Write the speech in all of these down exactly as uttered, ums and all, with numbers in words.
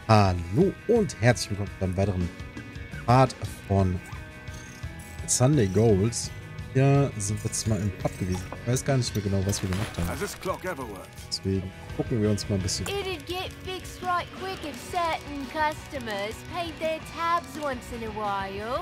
Hallo und herzlich willkommen zu einem weiteren Part von Sunday Goals. Hier sind wir jetzt mal im Pub gewesen. Ich weiß gar nicht mehr genau, was wir gemacht haben. Deswegen gucken wir uns mal ein bisschen. It'd get fixed right quick if certain customers paid their tabs once in a while.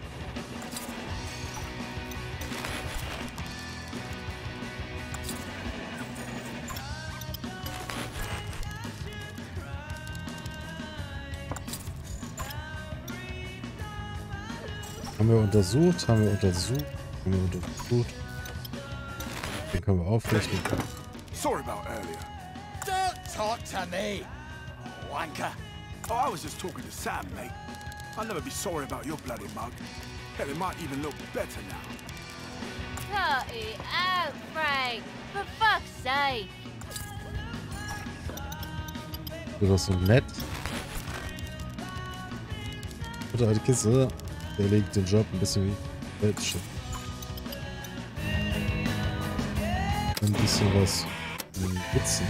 Haben wir untersucht, haben wir untersucht, haben wir untersucht. Den können wir aufrichten. Sorry about earlier. Don't talk to me, wanker. Oh, I was just talking to Sam, mate. I'll never be sorry about your bloody mug. Hell, it might even look better now. Cut it out, Frank. For fuck's sake. Das ist so nett. Oder eine Kiste. Der legt den Job ein bisschen wie Weltschirm. Ein bisschen was in den Witzen.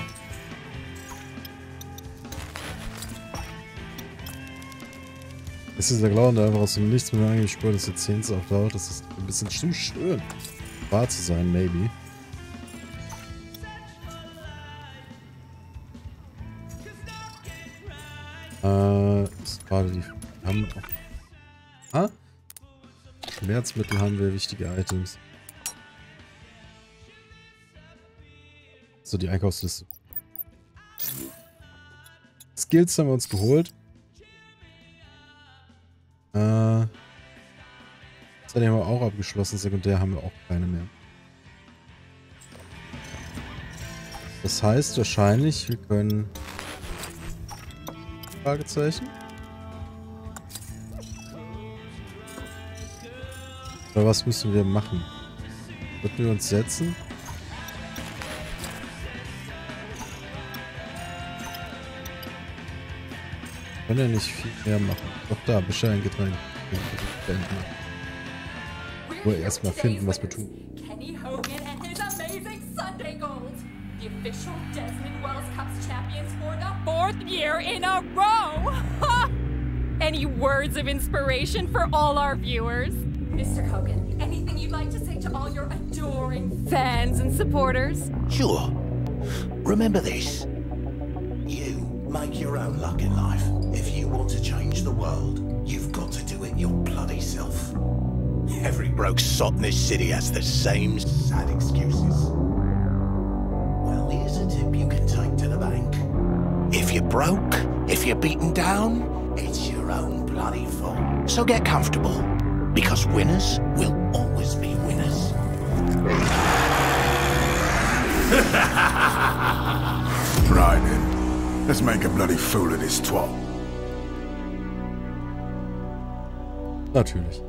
Es ist der Clown, der einfach aus dem Nichts mit mir angespürt ist, jetzt Zehns auftaucht. Das ist ein bisschen zu schön, wahr zu sein, maybe. Äh, ist gerade die. Wir haben auch. Ah? Schmerzmittel haben wir, wichtige Items. So, die Einkaufsliste. Skills haben wir uns geholt. Äh. Das haben wir auch abgeschlossen. Sekundär haben wir auch keine mehr. Das heißt wahrscheinlich, wir können. Fragezeichen. Oder was müssen wir machen? Sollten wir uns setzen? Wir können ja nicht viel mehr machen. Doch da, bestellen Getränk. Nur erstmal finden, was wir tun. Kenny Hogan and his amazing Sunday Gold. The official Desmond Wells Cups champions for the fourth year in a row. Any words of inspiration for all our viewers? Mister Hogan, anything you'd like to say to all your adoring fans and supporters? Sure. Remember this. You make your own luck in life. If you want to change the world, you've got to do it your bloody self. Every broke sot in this city has the same sad excuses. Well, here's a tip you can take to the bank. If you're broke, if you're beaten down, it's your own bloody fault. So get comfortable. Because winners will always be winners. Right then. Let's make a bloody fool of this twat. Natürlich.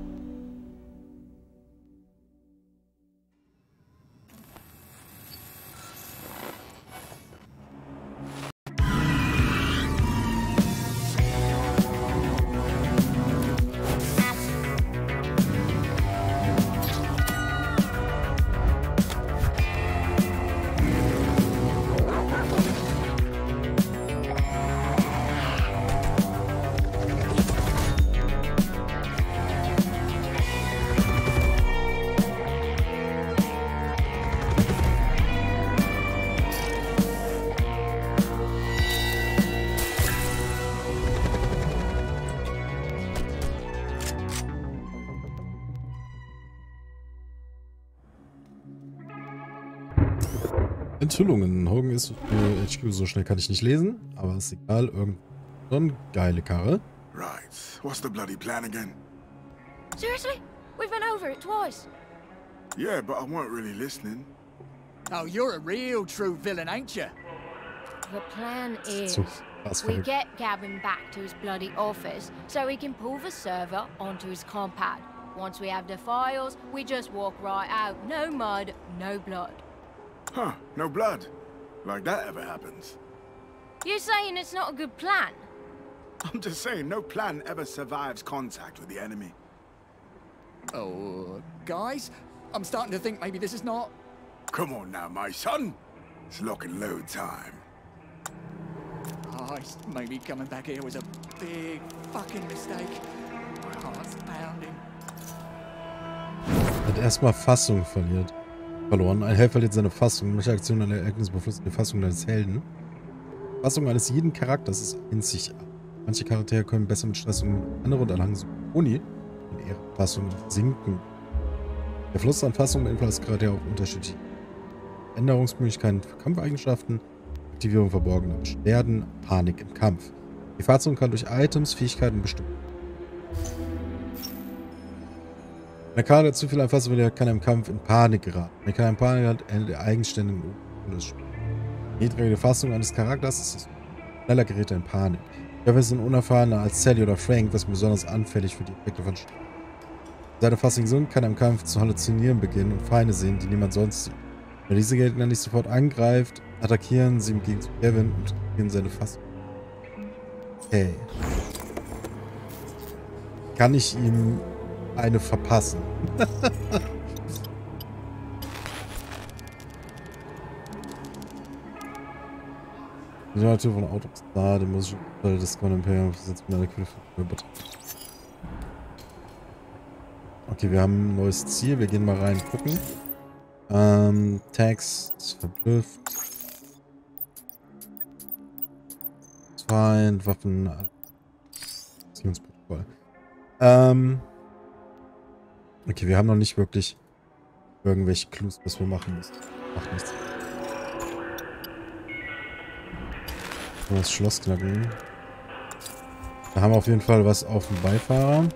Enthüllungen. Hogan ist für H Q, so schnell kann ich nicht lesen, aber ist egal, irgendeine geile Karre. Right. What's the bloody plan again? Seriously? We've been over it twice. Yeah, but I weren't really listening. Oh, you're a real true villain, ain't you? The plan is So, was we verrückt. get Gavin back to his bloody office so he can pull the server onto his compad. Once we have the files, we just walk right out. No mud, no blood. Huh, no blood. Like that ever happens. You're saying it's not a good plan? I'm just saying, no plan ever survives contact with the enemy. Oh, guys, I'm starting to think maybe this is not... Come on now, my son. It's lock and load time. Oh, Christ, maybe coming back here was a big fucking mistake. My heart's pounding. Hat erstmal Fassung verliert. Verloren. Ein Held verliert seine Fassung. Manche Aktionen und Ereignisse beeinflussen die Fassung deines Helden. Fassung eines jeden Charakters ist einzigartig. Manche Charaktere können besser mit Stress umgehen, andere und erlangen Symphonie in ihrer Fassung sinken. Der Fluss an Fassung beeinflusst Charaktere auch unterschiedliche Änderungsmöglichkeiten für Kampfeigenschaften, Aktivierung verborgener Beschwerden, Panik im Kampf. Die Fassung kann durch Items, Fähigkeiten bestimmt. Wenn der Charakter zu viel an Fassung verliert, kann er im Kampf in Panik geraten. Wenn er in Panik hat, endet er eigenständig und das Spiel. Die niedrige Fassung eines Charakters ist es. Schneller gerät er in Panik. Dafür sind unerfahrener als Sally oder Frank, was besonders anfällig für die Effekte von Sch Seine Fassung sind, kann er im Kampf zu halluzinieren beginnen und Feinde sehen, die niemand sonst sieht. Wenn diese Gegner nicht sofort angreift, attackieren sie im Gegenzug Kevin und attackieren seine Fassung. Okay. Kann ich ihm eine verpassen? Die Natur von Autos da, die muss ich das Imperium versetzt mit einer Kühle übertragen. Okay, wir haben ein neues Ziel. Wir gehen mal rein gucken. Ähm, Text, verblüfft. Feind, Waffen. Beziehungsprotokoll. Ähm. Okay, wir haben noch nicht wirklich irgendwelche Clues, was wir machen müssen. Macht nichts. Das Schloss knacken. Da haben wir auf jeden Fall was auf dem Beifahrer.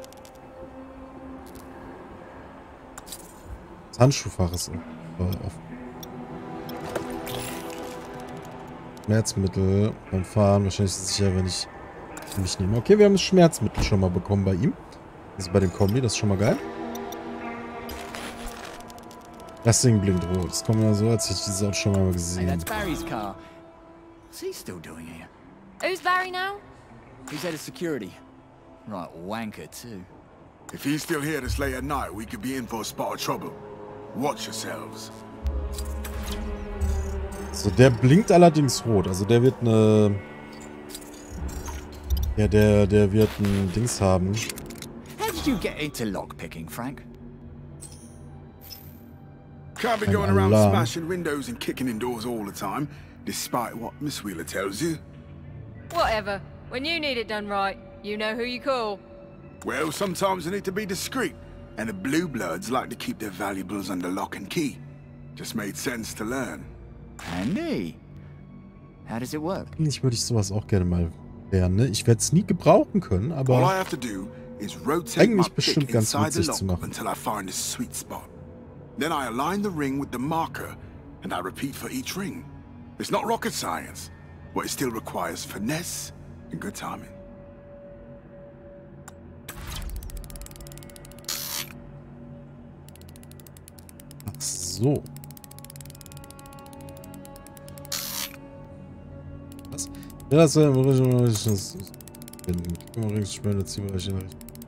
Das Handschuhfach ist offen. Schmerzmittel beim Fahren. Wahrscheinlich ist es sicher, wenn ich mich nehme. Okay, wir haben das Schmerzmittel schon mal bekommen bei ihm. Also bei dem Kombi, das ist schon mal geil. Das Ding blinkt rot. Das kommt mir so, als hätte ich dieses Auto schon mal gesehen. Hey, that's Barry's car. What's he still doing here? Who's Barry now? He's head of security. Right, wanker too. If he's still here this late at night, we could be in for a spot of trouble. Watch yourselves. So, der blinkt allerdings rot. Also der wird eine... Ja, der, der wird ein Dings haben. How did you get into lockpicking, Frank? Can't be going around smashing windows and kicking in doors all the time, despite what Miss Wheeler tells you. Whatever. When you need it done right, you know who you call. Well, sometimes you need to be discreet, and the Blue Bloods like to keep their valuables under lock and key. Just made sense to learn. Handy. How does it work? Eigentlich würde ich sowas auch gerne mal lernen, ne? Ich werde es nie gebrauchen können, aber All I have to do is rotate my eigentlich bestimmt pick ganz inside the witzig zu lock machen. until I find a sweet spot. Then I align the ring with the marker, and I repeat for each ring. It's not rocket science, but it still requires finesse and good timing. Ach so. Was? Ja, das ist im Original.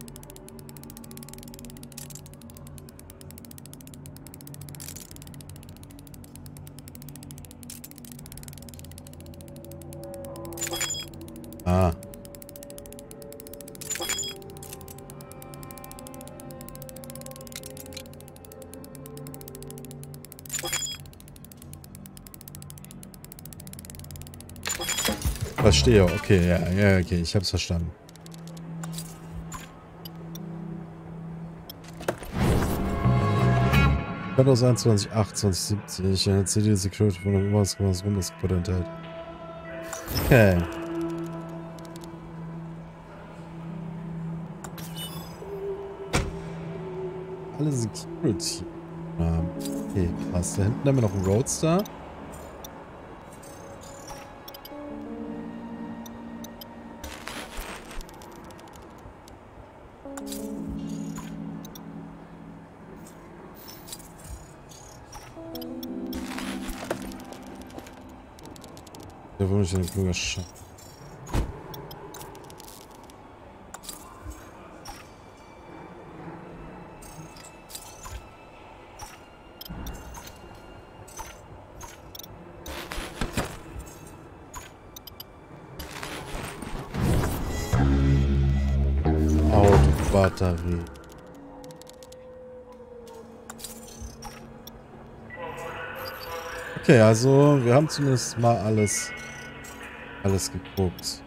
Ah. Verstehe, okay, ja, ja, okay, ich hab's verstanden. zweitausendeinundzwanzig, achtundzwanzig, siebzig, eine C D Security von irgendwas, was rum das Code enthält. Okay. Alle Security. Ah, okay, krass. Da hinten haben wir noch einen Roadster. Der wohl nicht ein kluger Sch... Batterie. Okay, also wir haben zumindest mal alles, alles geguckt.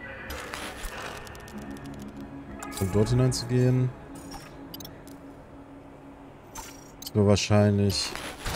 Um dort hineinzugehen, ist nur wahrscheinlich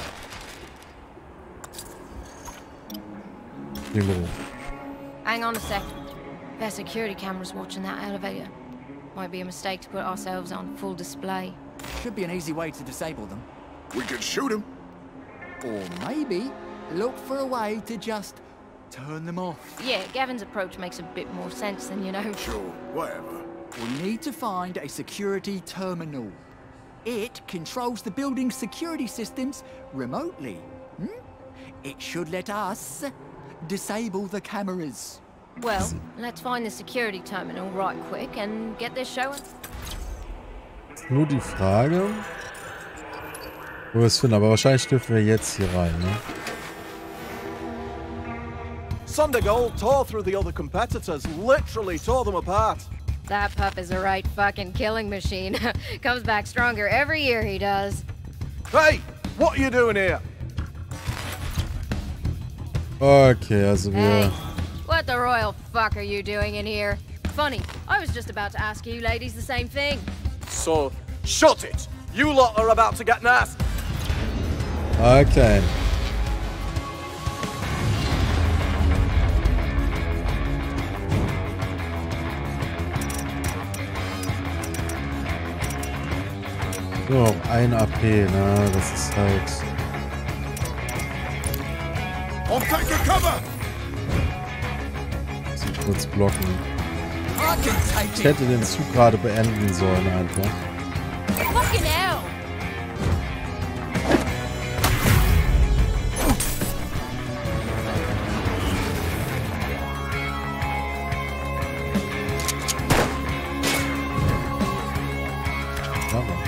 Nemo. Hang on a second. There's security cameras watching that elevator. Might be a mistake to put ourselves on full display. Should be an easy way to disable them. We could shoot him. Or maybe look for a way to just turn them off. Yeah, Gavin's approach makes a bit more sense than, you know. Sure, whatever. We need to find a security terminal. It controls the building's security systems remotely. Hmm? It should let us disable the cameras. Well, let's find the security terminal right quick and get this showing. Nur die Frage, wo wir es finden, aber wahrscheinlich dürfen wir jetzt hier rein, ne? Sunday Gold tore through the other competitors, literally tore them apart. That pup is a right fucking killing machine. Comes back stronger every year, he does. Hey, what are you doing here? Okay, also wir... Hey, what the royal fuck are you doing in here? Funny, I was just about to ask you ladies the same thing. So, shut it! You lot are about to get nasty. Okay. So, ein A P, ne? Das ist halt... I'll take the cover! So kurz blocken. I can take Ich it. hätte den Zug gerade beenden sollen einfach. Fucking hell! Aber.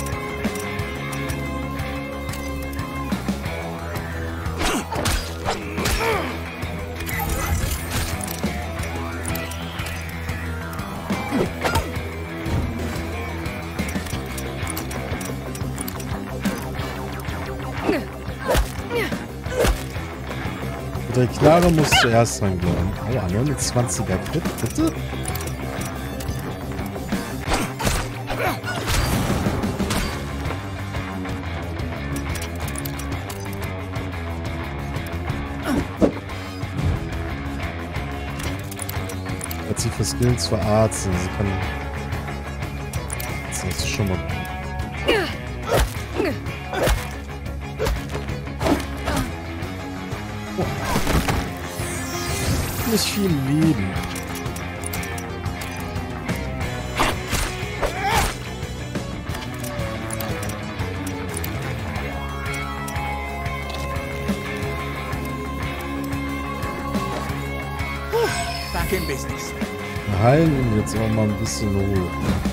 Der Knarre muss zuerst dran gehen. Aua, neunundzwanziger Crit, bitte? Hat sie für Skills verarzt. Sie kann... Das ist schon mal... Nicht viel Leben. Back in business. Wir heilen ihn jetzt auch mal ein bisschen hoch.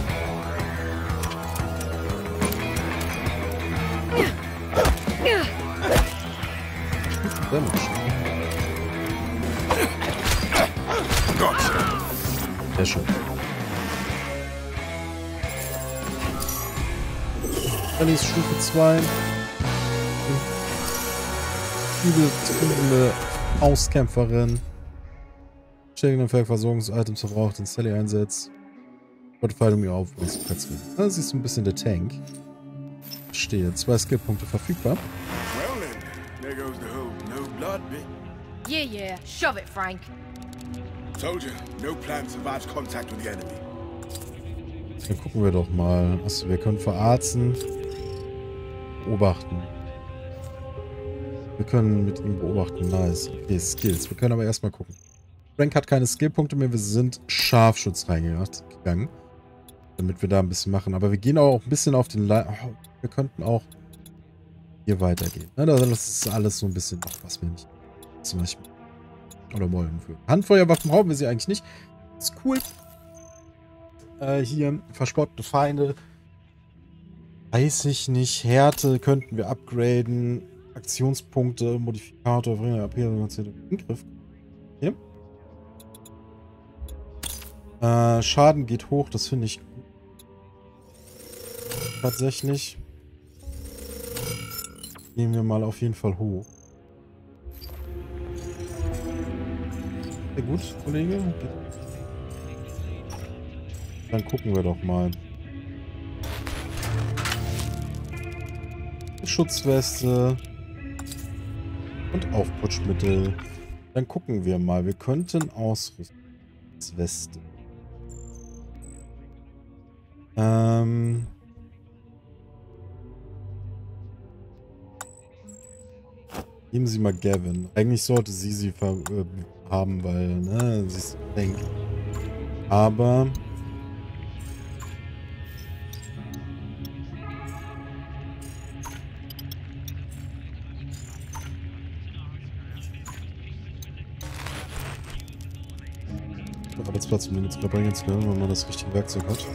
Sehr schön. Dann ist Stufe zwei. Übeltriebende Auskämpferin. Stärkende Versorgungsitems verbraucht, den Sally einsetzt. Fortfaltung um ihr Aufbauungsplatz. Das ist so ein bisschen der Tank. Verstehe. Zwei Skillpunkte verfügbar. Well then, there goes the whole no blood bit. Yeah, yeah, shove it, Frank. Told you, no plan survives contact with the enemy. Dann gucken wir doch mal. Achso, wir können verarzen. Beobachten. Wir können mit ihm beobachten. Nice. Okay, Skills. Wir können aber erstmal gucken. Frank hat keine Skillpunkte mehr. Wir sind Scharfschutz reingegangen. Damit wir da ein bisschen machen. Aber wir gehen auch ein bisschen auf den... Le oh, wir könnten auch hier weitergehen. Ne? Das ist alles so ein bisschen... Ach, was wir nicht... Zum Beispiel. Oder wollen für. Handfeuerwaffen brauchen wir sie eigentlich nicht. Ist cool. Äh, hier, verspottete Feinde. Weiß ich nicht. Härte könnten wir upgraden. Aktionspunkte, Modifikator, A P, Angriff. Okay. Äh, Schaden geht hoch, das finde ich gut. tatsächlich. Gehen wir mal auf jeden Fall hoch. Sehr gut, Kollege. Dann gucken wir doch mal. Schutzweste und Aufputschmittel. Dann gucken wir mal. Wir könnten ausrüsten. Weste. Ähm. Geben Sie mal Gavin. Eigentlich sollte sie sie ver äh, haben, weil, ne, sie ist eng. Aber Arbeitsplatz, um den jetzt überbringen zu können, wenn man das richtige Werkzeug hat.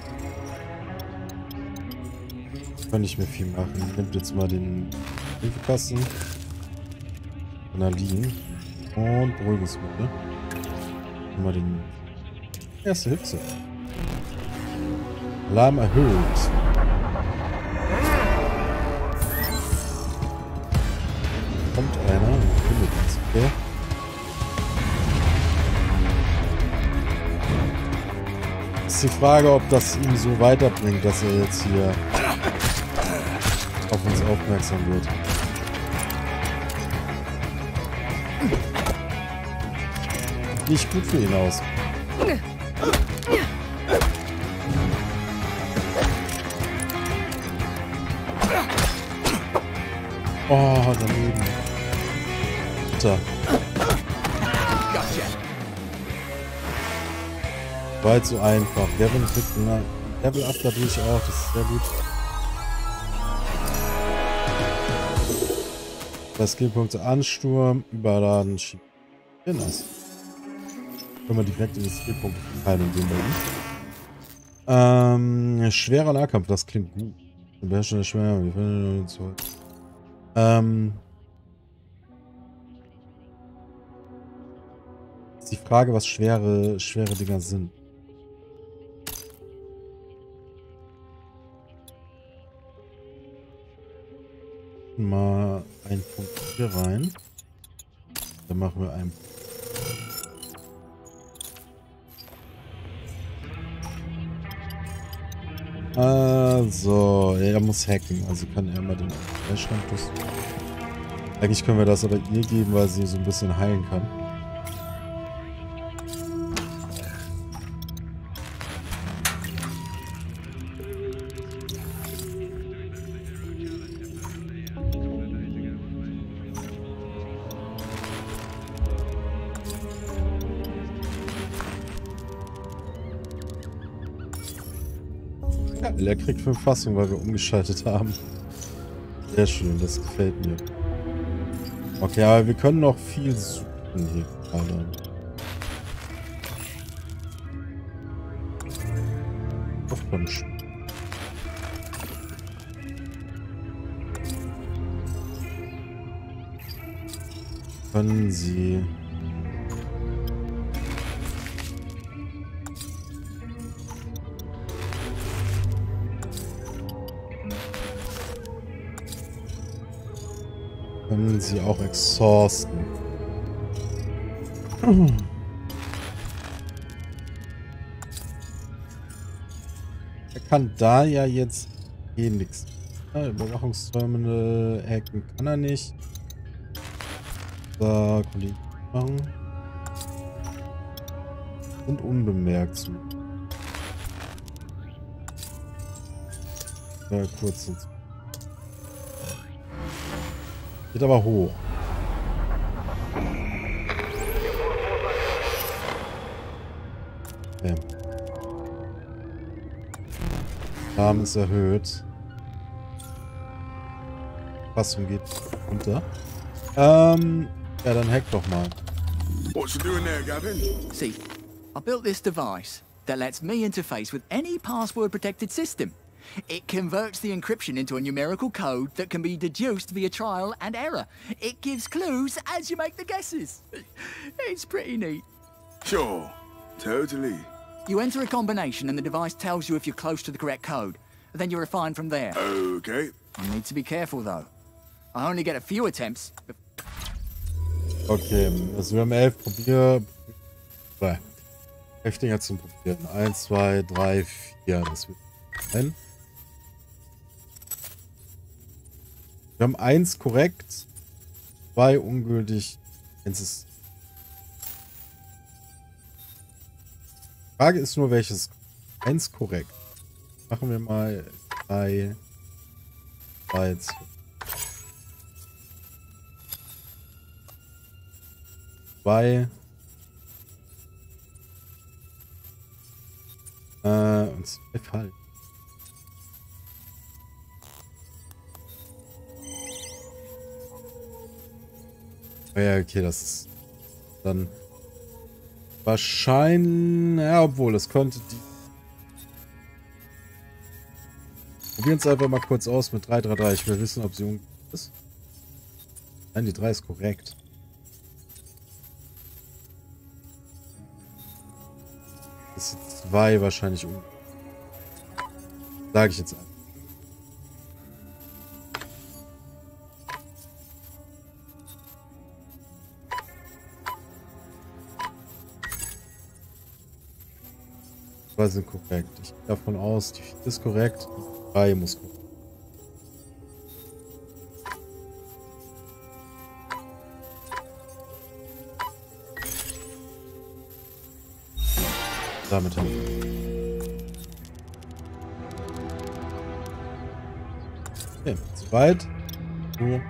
Kann nicht mehr viel machen. Nehmt jetzt mal den Hilfekasten. Adrenalin und Beruhigungsmittel. Nehmen wir den erste Hilfe. Alarm erhöht. Kommt einer und findet uns. Okay. Ist die Frage, ob das ihm so weiterbringt, dass er jetzt hier auf uns aufmerksam wird. Nicht gut für ihn aus. Oh, daneben. Bitter. War jetzt so einfach. Gavin kriegt ein Level up dadurch auch. Das ist sehr gut. Das Skillpunkte Ansturm, Überladen, Schieben. Nice. Können wir direkt in die Skillpunkte-Verteilung gehen bei ihm. Ähm, schwerer Nahkampf, das klingt gut. Beherrschen schwer. Wir finden uns heute. Ähm. Ist die Frage, was schwere, schwere Dinger sind. Mal einen Punkt hier rein. Dann machen wir einen. Also, er muss hacken. Also kann er mal den Fleischschrank. Eigentlich können wir das aber ihr geben, weil sie so ein bisschen heilen kann. Er kriegt fünf Fassungen, weil wir umgeschaltet haben. Sehr schön, das gefällt mir. Okay, aber wir können noch viel suchen hier gerade. Aufpunsch. Können Sie... Können sie auch exhausten. Er kann da ja jetzt eh nichts. Ja, Überwachungsterminal hacken kann er nicht. Da kann ich machen. Und unbemerkt zu. Ja, kurz. Geht aber hoch. Okay. Alarm ist erhöht. Fassung geht runter. Ähm, ja, dann hack doch mal. What's you doing there, Gavin? See, I built this device that lets me interface with any password-protected system. It converts the encryption into a numerical code that can be deduced via trial and error. It gives clues as you make the guesses. It's pretty neat. Sure, totally. You enter a combination and the device tells you if you're close to the correct code. then you refine from there. Okay. You need to be careful, though. I only get a few attempts. Okay, also wir haben elf Probier... Zwei. elf Dinger zum Probieren. Eins, zwei, drei, vier. Das wird ein. Wir haben eins korrekt, zwei ungültig, eins ist... Die Frage ist nur, welches eins korrekt. Machen wir mal drei, drei, zwei. Zwei. Äh, und zwei falsch. Ja, okay, das ist dann wahrscheinlich, ja, obwohl, es könnte die... Probieren es einfach mal kurz aus mit drei, drei, drei. Ich will wissen, ob sie ungefähr ist. Nein, die drei ist korrekt. Das ist zwei wahrscheinlich ungefähr. Sage ich jetzt einfach. Sind korrekt. Ich gehe davon aus, die vier ist korrekt, die drei muss korrekt. Damit haben wir. Okay, soweit. So.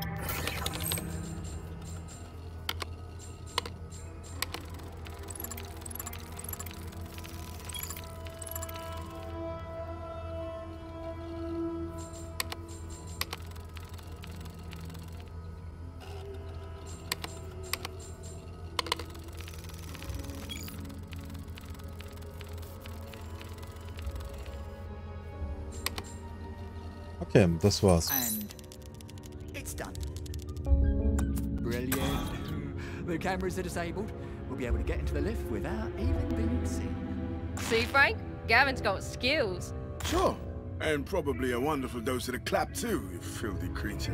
Okay, das war's. And it's done. Brilliant. The cameras are disabled. We'll be able to get into the lift without even being seen. See, Frank? Gavin's got skills. Sure. And probably a wonderful dose of the clap too, you filthy creature.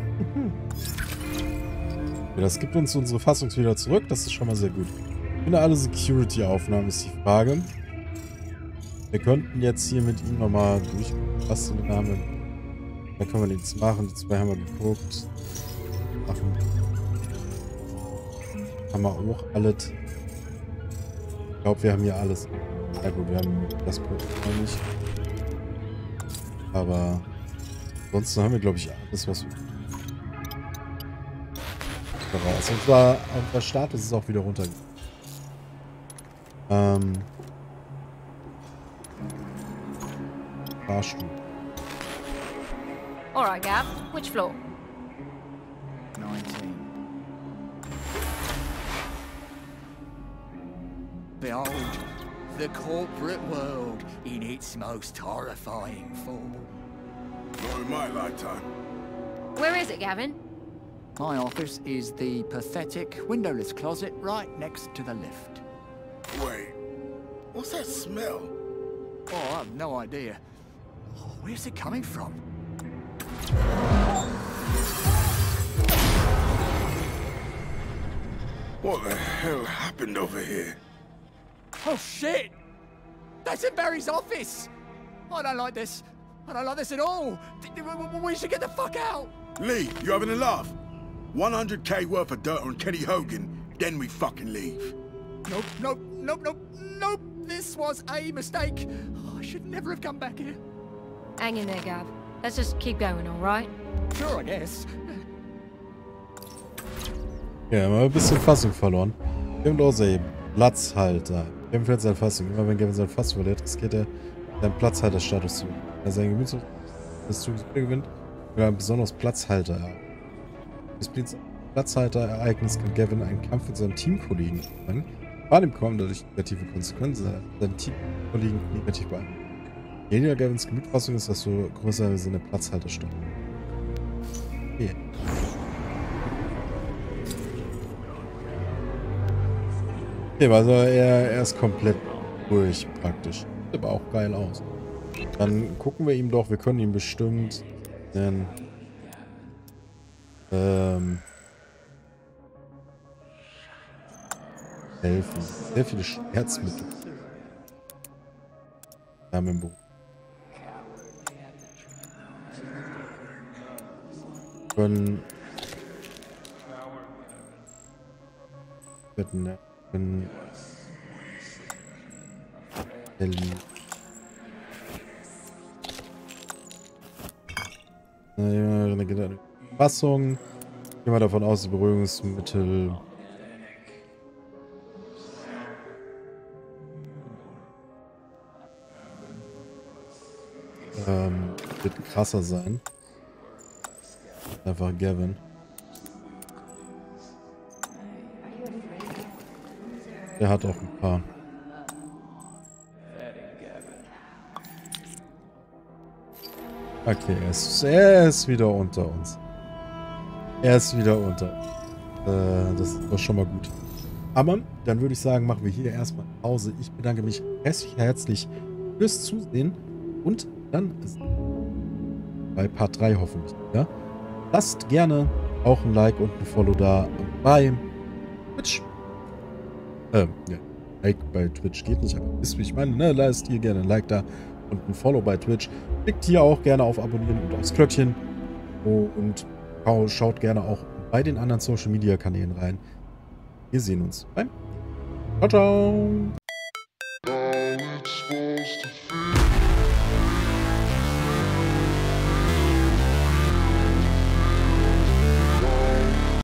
Ja, das gibt uns unsere Fassung wieder zurück. Das ist schon mal sehr gut. Ich finde, alle Security-Aufnahmen ist die Frage. Wir könnten jetzt hier mit ihm nochmal durchbasteln. Da haben wir... Da können wir nichts machen. Die zwei haben wir geguckt. Machen. Haben wir auch alles. Ich glaube, wir haben hier alles. Ja gut, wir haben das Produkt noch nicht. Aber ansonsten haben wir, glaube ich, alles, was wir daraus. Und zwar auf der Start ist es auch wieder runter. Ähm. Fahrstuhl. All right, Gav. Which floor? nineteen. Behold, the corporate world in its most horrifying form. Not in my lifetime. Where is it, Gavin? My office is the pathetic windowless closet right next to the lift. Wait, what's that smell? Oh, I have no idea. Oh, where's it coming from? What the hell happened over here? Oh shit! That's in Barry's office! I don't like this. I don't like this at all. We should get the fuck out! Lee, you having a laugh? one hundred K worth of dirt on Kenny Hogan, then we fucking leave. Nope, nope, nope, nope, nope. This was a mistake. Oh, I should never have come back here. Hang in there, Gav. Let's just keep going, all right? Sure, I guess. Ja, haben wir ein bisschen Fassung verloren. Wir haben auch eben Platzhalter. Gavin verliert seine Fassung. Immer wenn Gavin seine Fassung verliert, riskiert er seinen Platzhalterstatus zu. Er seinen Gemüts das gewinnt, oder ein besonderes Platzhalter. Das Platzhalter-Ereignis kann Gavin einen Kampf mit seinem Teamkollegen anfangen. Bei dem kommen dadurch negative Konsequenzen. Seine Teamkollegen negativ beeinflussen. Je weniger Gavins Gemütfassung ist, desto größer ist seine Platzhalterstadt. Okay. Okay, also er, er ist komplett durch praktisch. Sieht aber auch geil aus. Dann gucken wir ihm doch, wir können ihm bestimmt einen, ähm, helfen. Sehr viele Schmerzmittel. Wir haben im Buch. Können. Können. Können. Naja, Fassung. Gehen wir davon aus, die Beruhigungsmittel. Ähm, wird krasser sein. Einfach Gavin. Der hat auch ein paar. Okay, er ist, er ist wieder unter uns. Er ist wieder unter uns. Äh, das ist doch schon mal gut. Aber dann würde ich sagen, machen wir hier erstmal Pause. Ich bedanke mich herzlich, herzlich fürs Zusehen. Und dann ist bei Part drei hoffentlich. Ja? Lasst gerne auch ein Like und ein Follow da bei Twitch. Ähm, ja. Like bei Twitch geht nicht, aber ist wie ich meine, ne? Lasst hier gerne ein Like da und ein Follow bei Twitch. Klickt hier auch gerne auf Abonnieren und aufs Glöckchen. Und schaut gerne auch bei den anderen Social Media Kanälen rein. Wir sehen uns beim Ciao, ciao.